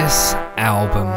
This album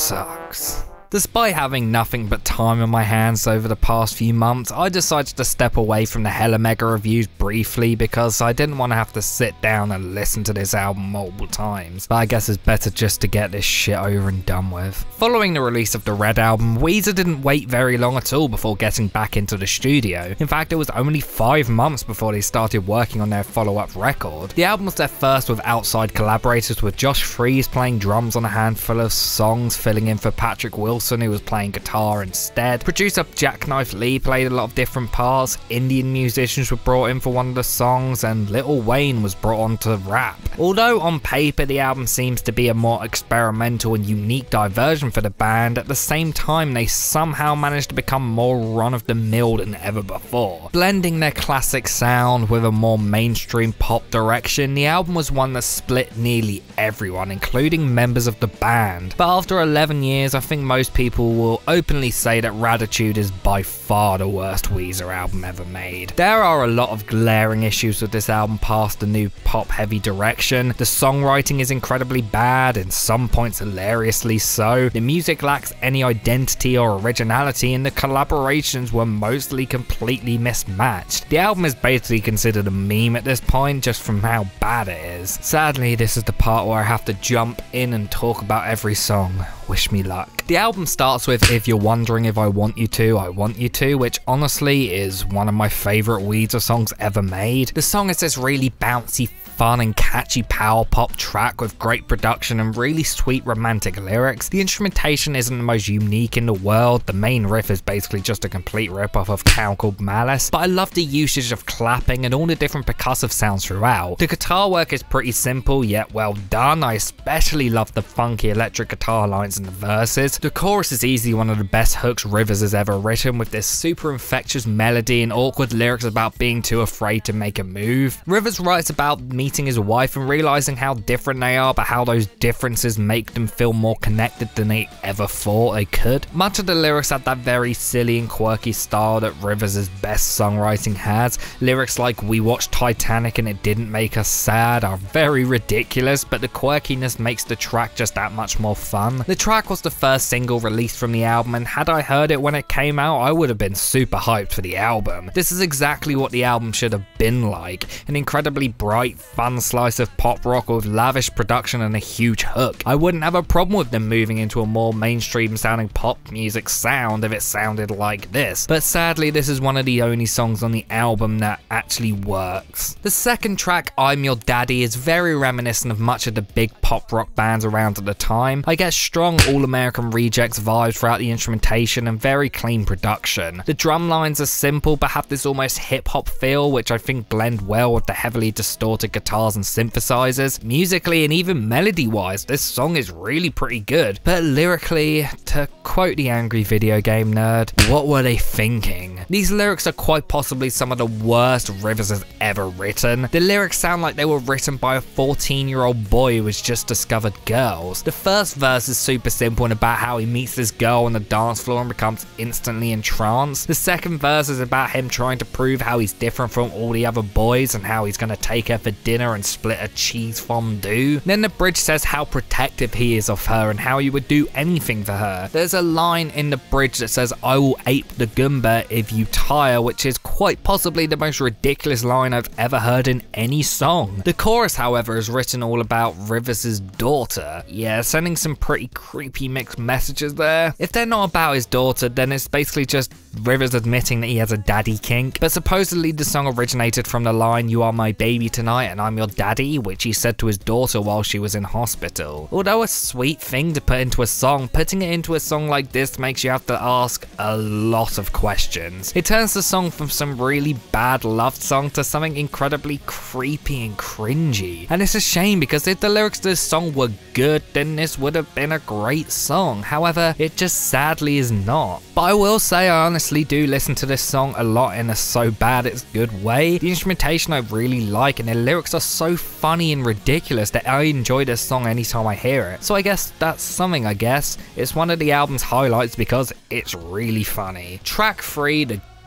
sucks. Despite having nothing but time on my hands over the past few months, I decided to step away from the hella mega reviews briefly because I didn't want to have to sit down and listen to this album multiple times, but I guess it's better just to get this shit over and done with. Following the release of the Red album, Weezer didn't wait very long at all before getting back into the studio. In fact, it was only 5 months before they started working on their follow-up record. The album was their first with outside collaborators, with Josh Freese playing drums on a handful of songs, filling in for Patrick Wilson, who was playing guitar instead. Producer Jackknife Lee played a lot of different parts, Indian musicians were brought in for one of the songs, and Lil Wayne was brought on to rap. Although on paper the album seems to be a more experimental and unique diversion for the band, at the same time they somehow managed to become more run-of-the-mill than ever before. Blending their classic sound with a more mainstream pop direction, the album was one that split nearly everyone, including members of the band. But after 11 years, I think most people will openly say that Raditude is by far the worst Weezer album ever made. There are a lot of glaring issues with this album past the new pop-heavy direction. The songwriting is incredibly bad, in some points hilariously so. The music lacks any identity or originality, and the collaborations were mostly completely mismatched. The album is basically considered a meme at this point, just from how bad it is. Sadly, this is the part where I have to jump in and talk about every song. Wish me luck. The album starts with "If You're Wondering If I Want You To, I Want You To," which honestly is one of my favourite Weezer songs ever made. The song is this really bouncy, fun and catchy power pop track with great production and really sweet romantic lyrics. The instrumentation isn't the most unique in the world, the main riff is basically just a complete rip-off of Cow Called Malice, but I love the usage of clapping and all the different percussive sounds throughout. The guitar work is pretty simple yet well done. I especially love the funky electric guitar lines in the verses. The chorus is easily one of the best hooks Rivers has ever written, with this super infectious melody and awkward lyrics about being too afraid to make a move. Rivers writes about meeting his wife and realizing how different they are, but how those differences make them feel more connected than they ever thought they could. Much of the lyrics have that very silly and quirky style that Rivers' best songwriting has. Lyrics like "We watched Titanic and it didn't make us sad" are very ridiculous, but the quirkiness makes the track just that much more fun. The track was the first single released from the album, and had I heard it when it came out, I would have been super hyped for the album. This is exactly what the album should have been like, an incredibly bright, fun slice of pop rock with lavish production and a huge hook. I wouldn't have a problem with them moving into a more mainstream sounding pop music sound if it sounded like this, but sadly this is one of the only songs on the album that actually works. The second track, "I'm Your Daddy," is very reminiscent of much of the big pop rock bands around at the time. I get strong All-American Rejects vibes throughout the instrumentation and very clean production. The drum lines are simple but have this almost hip-hop feel, which I think blend well with the heavily distorted guitars and synthesizers. Musically and even melody-wise, this song is really pretty good, but lyrically, to quote the angry video game nerd, what were they thinking? These lyrics are quite possibly some of the worst Rivers has ever written. The lyrics sound like they were written by a 14-year-old boy who has just discovered girls. The first verse is super simple and about how he meets this girl on the dance floor and becomes instantly entranced. The second verse is about him trying to prove how he's different from all the other boys and how he's gonna take her for dinner and split a cheese fondue. Then the bridge says how protective he is of her and how he would do anything for her. There's a line in the bridge that says, "I will ape the Goomba if you tire," which is quite possibly the most ridiculous line I've ever heard in any song. The chorus, however, is written all about Rivers' daughter. Yeah, sending some pretty creepy mixed messages there. If they're not about his daughter, then it's basically just Rivers admitting that he has a daddy kink. But supposedly the song originated from the line, "You are my baby tonight and I'm your daddy," which he said to his daughter while she was in hospital. Although a sweet thing to put into a song, putting it into a song like this makes you have to ask a lot of questions. It turns the song from some really bad love song to something incredibly creepy and cringy. And it's a shame, because if the lyrics to this song were good, then this would have been a great song. However, it just sadly is not. But I will say I honestly do listen to this song a lot in a so bad it's good way. The instrumentation I really like, and the lyrics are so funny and ridiculous that I enjoy this song anytime I hear it. So I guess that's something, I guess. It's one of the album's highlights because it's really funny. Track 3, the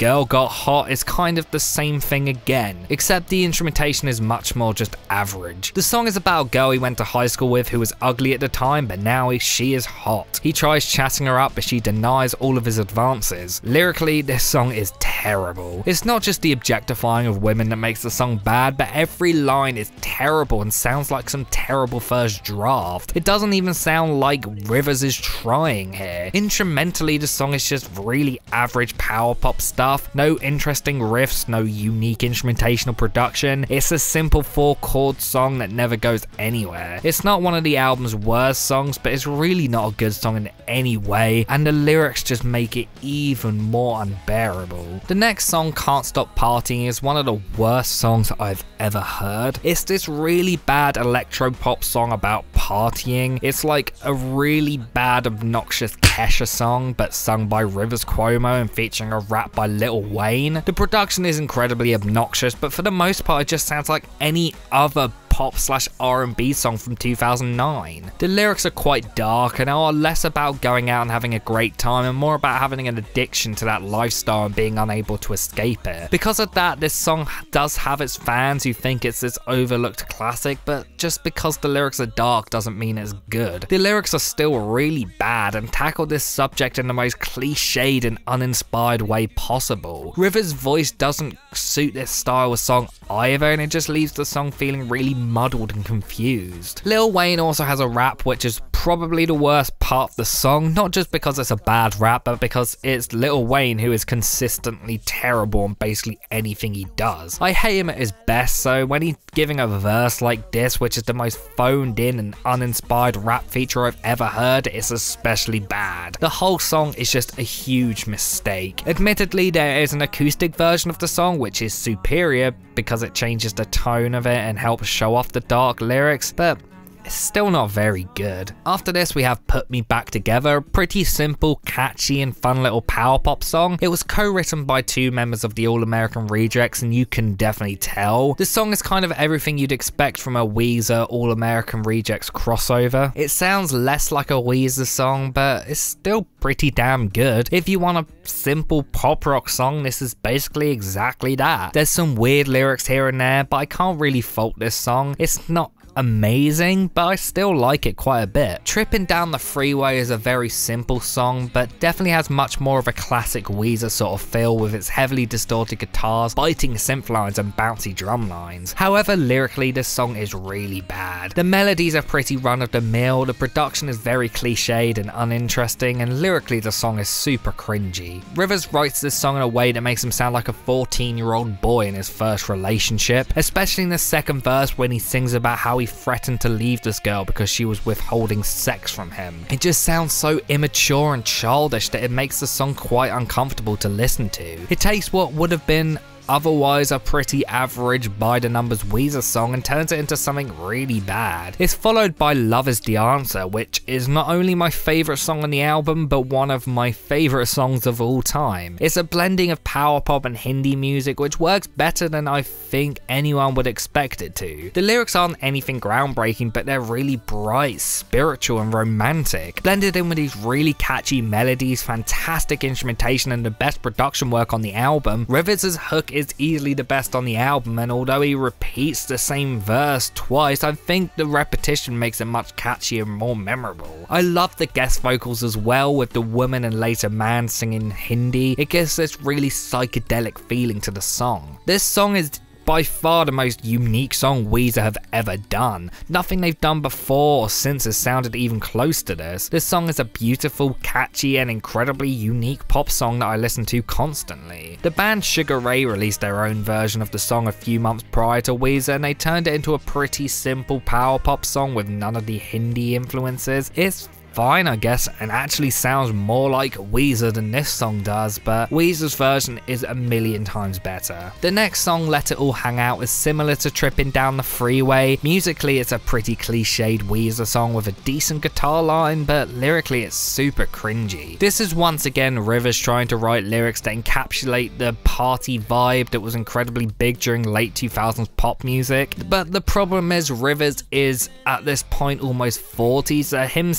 Girl Got Hot is kind of the same thing again, except the instrumentation is much more just average. The song is about a girl he went to high school with who was ugly at the time, but now she is hot. He tries chatting her up, but she denies all of his advances. Lyrically, this song is terrible. It's not just the objectifying of women that makes the song bad, but every line is terrible and sounds like some terrible first draft. It doesn't even sound like Rivers is trying here. Instrumentally, the song is just really average power pop stuff. No interesting riffs, no unique instrumentational production. It's a simple 4-chord song that never goes anywhere. It's not one of the album's worst songs, but it's really not a good song in any way, and the lyrics just make it even more unbearable. The next song, Can't Stop Partying, is one of the worst songs I've ever heard. It's this really bad electro pop song about partying. It's like a really bad, obnoxious Kesha song, but sung by Rivers Cuomo and featuring a rap by Lil Wayne. The production is incredibly obnoxious, but for the most part it just sounds like any other pop/R&B song from 2009. The lyrics are quite dark and are less about going out and having a great time and more about having an addiction to that lifestyle and being unable to escape it. Because of that, this song does have its fans who think it's this overlooked classic, but just because the lyrics are dark doesn't mean it's good. The lyrics are still really bad and tackle this subject in the most cliched and uninspired way possible. Rivers' voice doesn't suit this style of song either, and it just leaves the song feeling really muddled and confused. Lil Wayne also has a rap which is probably the worst part of the song, not just because it's a bad rap, but because it's Lil Wayne who is consistently terrible on basically anything he does. I hate him at his best, so when he's giving a verse like this, which is the most phoned in and uninspired rap feature I've ever heard, it's especially bad. The whole song is just a huge mistake. Admittedly, there is an acoustic version of the song which is superior because it changes the tone of it and helps show off the dark lyrics, but it's still not very good. After this, we have Put Me Back Together, a pretty simple, catchy and fun little power pop song. It was co-written by 2 members of the All American Rejects, and you can definitely tell. This song is kind of everything you'd expect from a Weezer All American Rejects crossover. It sounds less like a Weezer song, but it's still pretty damn good. If you want a simple pop rock song, this is basically exactly that. There's some weird lyrics here and there, but I can't really fault this song. It's not amazing, but I still like it quite a bit. Tripping Down the Freeway is a very simple song, but definitely has much more of a classic Weezer sort of feel with its heavily distorted guitars, biting synth lines and bouncy drum lines. However, lyrically this song is really bad. The melodies are pretty run-of-the-mill, the production is very cliched and uninteresting, and lyrically the song is super cringy. Rivers writes this song in a way that makes him sound like a 14-year-old boy in his first relationship, especially in the second verse when he sings about how he threatened to leave this girl because she was withholding sex from him. It just sounds so immature and childish that it makes the song quite uncomfortable to listen to. It takes what would have been otherwise a pretty average by the numbers Weezer song and turns it into something really bad. It's followed by Love Is The Answer, which is not only my favourite song on the album, but one of my favourite songs of all time. It's a blending of power pop and Hindi music, which works better than I think anyone would expect it to. The lyrics aren't anything groundbreaking, but they're really bright, spiritual and romantic. Blended in with these really catchy melodies, fantastic instrumentation and the best production work on the album, Rivers' hook is easily the best on the album, and although he repeats the same verse twice, I think the repetition makes it much catchier and more memorable. I love the guest vocals as well, with the woman and later man singing Hindi. It gives this really psychedelic feeling to the song. This song is by far the most unique song Weezer have ever done. Nothing they've done before or since has sounded even close to this. This song is a beautiful, catchy and incredibly unique pop song that I listen to constantly. The band Sugar Ray released their own version of the song a few months prior to Weezer, and they turned it into a pretty simple power pop song with none of the Hindi influences. It's fine, I guess, and actually sounds more like Weezer than this song does, but Weezer's version is a million times better. The next song, Let It All Hang Out, is similar to Tripping Down the Freeway. Musically, it's a pretty cliched Weezer song with a decent guitar line, but lyrically it's super cringy. This is once again Rivers trying to write lyrics that encapsulate the party vibe that was incredibly big during late 2000s pop music, but the problem is Rivers is at this point almost 40, so him singing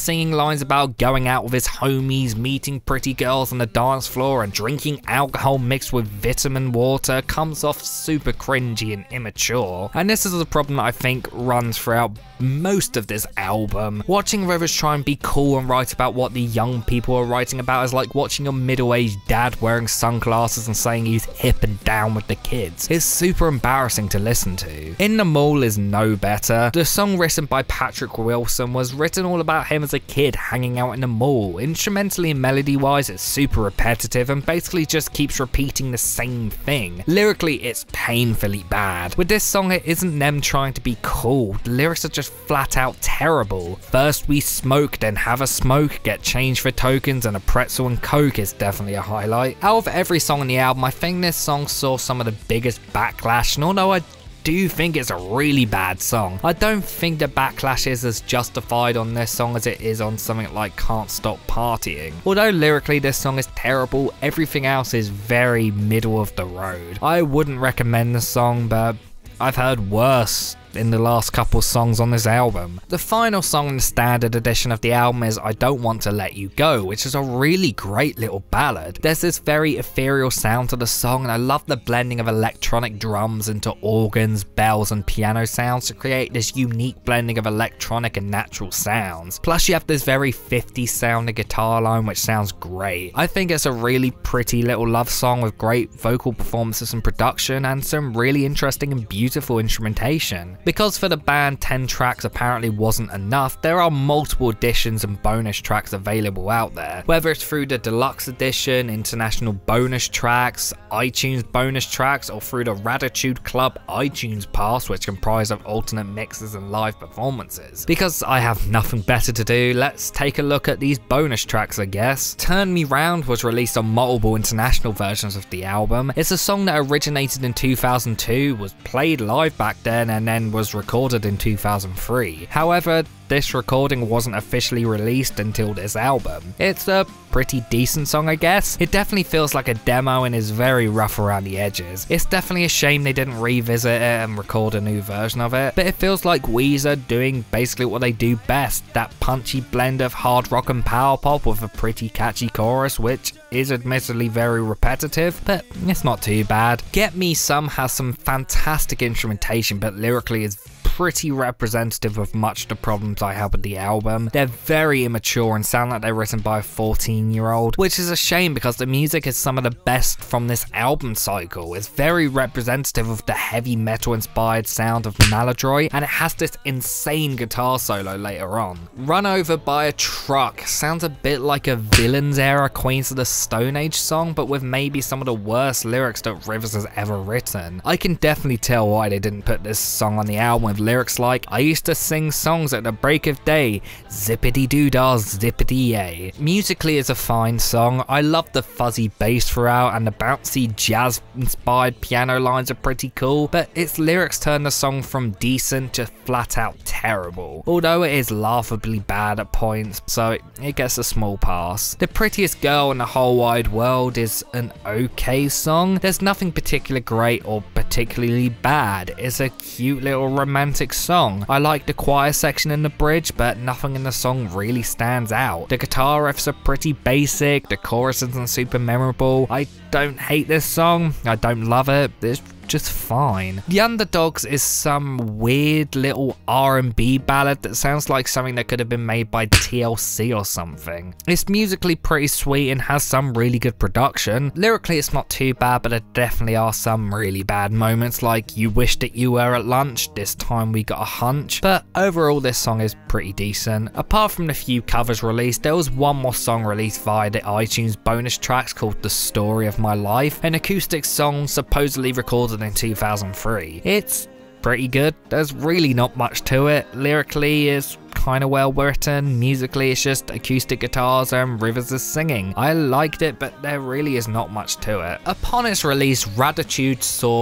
lines about going out with his homies, meeting pretty girls on the dance floor, and drinking alcohol mixed with vitamin water comes off super cringy and immature. And this is a problem that I think runs throughout most of this album. Watching Rivers try and be cool and write about what the young people are writing about is like watching your middle-aged dad wearing sunglasses and saying he's hip and down with the kids. It's super embarrassing to listen to. In the Mall is no better. The song written by Patrick Wilson was written all about him as a kid hanging out in the mall. Instrumentally and melody wise it's super repetitive and basically just keeps repeating the same thing. Lyrically it's painfully bad. With this song it isn't them trying to be cool, the lyrics are just flat out terrible. First we smoke, then have a smoke, get change for tokens, and a pretzel and coke is definitely a highlight. Out of every song on the album, I think this song saw some of the biggest backlash, and although I do think it's a really bad song, I don't think the backlash is as justified on this song as it is on something like Can't Stop Partying. Although lyrically this song is terrible, everything else is very middle of the road. I wouldn't recommend this song, but I've heard worse in the last couple songs on this album. The final song in the standard edition of the album is I Don't Want to Let You Go, which is a really great little ballad. There's this very ethereal sound to the song, and I love the blending of electronic drums into organs, bells and piano sounds to create this unique blending of electronic and natural sounds. Plus you have this very 50s sounding guitar line which sounds great. I think it's a really pretty little love song with great vocal performances and production and some really interesting and beautiful instrumentation. Because for the band 10 tracks apparently wasn't enough, there are multiple editions and bonus tracks available out there. Whether it's through the deluxe edition, international bonus tracks, iTunes bonus tracks, or through the Raditude Club iTunes Pass, which comprise of alternate mixes and live performances. Because I have nothing better to do, let's take a look at these bonus tracks I guess. Turn Me Round was released on multiple international versions of the album. It's a song that originated in 2002, was played live back then, and then was recorded in 2003. However, this recording wasn't officially released until this album. It's a pretty decent song I guess. It definitely feels like a demo and is very rough around the edges. It's definitely a shame they didn't revisit it and record a new version of it, but it feels like Weezer doing basically what they do best, that punchy blend of hard rock and power pop with a pretty catchy chorus which is admittedly very repetitive, but it's not too bad. Get Me Some has some fantastic instrumentation, but lyrically is pretty representative of much of the problems I have with the album. They're very immature and sound like they're written by a 14-year-old, which is a shame because the music is some of the best from this album cycle. It's very representative of the heavy metal inspired sound of Maladroit, and it has this insane guitar solo later on. Run Over by a Truck sounds a bit like a Villains era Queens of the Stone Age song, but with maybe some of the worst lyrics that Rivers has ever written. I can definitely tell why they didn't put this song on the album with lyrics like, I used to sing songs at the break of day, zippity doo dah, zippity yay. Musically it's a fine song. I love the fuzzy bass throughout and the bouncy jazz inspired piano lines are pretty cool, but its lyrics turn the song from decent to flat out terrible. Although it is laughably bad at points, so it gets a small pass. The Prettiest Girl in the Whole Wide World is an okay song. There's nothing particularly great or particularly bad. It's a cute little romantic song. I like the choir section in the bridge, but nothing in the song really stands out. The guitar riffs are pretty basic, the chorus isn't super memorable. I don't hate this song, I don't love it, it's just fine. The Underdogs is some weird little R&B ballad that sounds like something that could have been made by TLC or something. It's musically pretty sweet and has some really good production. Lyrically it's not too bad, but there definitely are some really bad moments like You Wish That You Were at Lunch, This Time We Got a Hunch, but overall this song is pretty decent. Apart from the few covers released, there was one more song released via the iTunes bonus tracks called The Story of My Life, an acoustic song supposedly recorded in 2003. It's pretty good, there's really not much to it. Lyrically it's kind of well written, musically it's just acoustic guitars and Rivers is singing. I liked it, but there really is not much to it. Upon its release, Raditude saw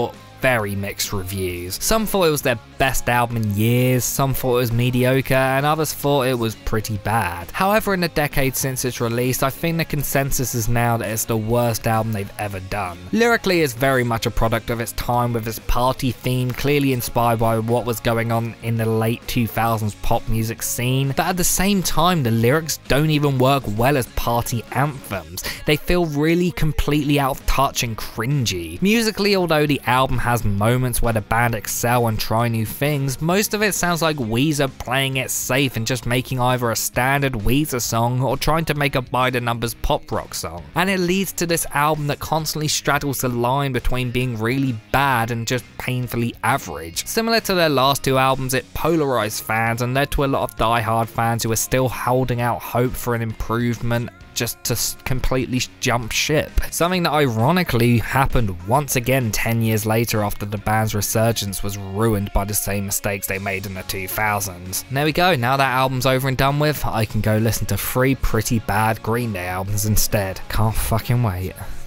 very mixed reviews. Some thought it was their best album in years, some thought it was mediocre, and others thought it was pretty bad. However, in the decade since its release, I think the consensus is now that it's the worst album they've ever done. Lyrically, it's very much a product of its time, with its party theme clearly inspired by what was going on in the late 2000s pop music scene, but at the same time, the lyrics don't even work well as party anthems. They feel really completely out of touch and cringy. Musically, although the album has moments where the band excel and try new things, most of it sounds like Weezer playing it safe and just making either a standard Weezer song or trying to make a by the numbers pop rock song. And it leads to this album that constantly straddles the line between being really bad and just painfully average. Similar to their last two albums, it polarized fans and led to a lot of die-hard fans who are still holding out hope for an improvement just to completely jump ship. Something that ironically happened once again 10 years later after the band's resurgence was ruined by the same mistakes they made in the 2000s. And there we go, now that album's over and done with, I can go listen to 3 pretty bad Green Day albums instead. Can't fucking wait.